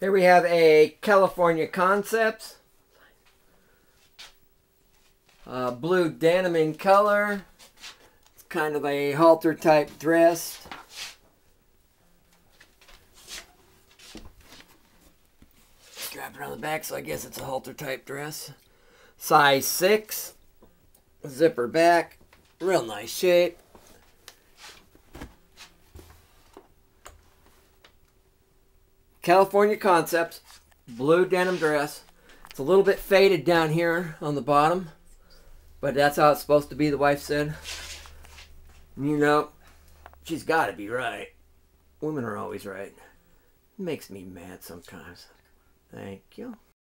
Here we have a California Concepts. Blue denim in color. It's kind of a halter type dress. Strap around the back, so I guess it's a halter type dress. Size 6. Zipper back. Real nice shape. California Concepts, blue denim dress. It's a little bit faded down here on the bottom, but that's how it's supposed to be, the wife said. You know, she's got to be right. Women are always right. It makes me mad sometimes. Thank you.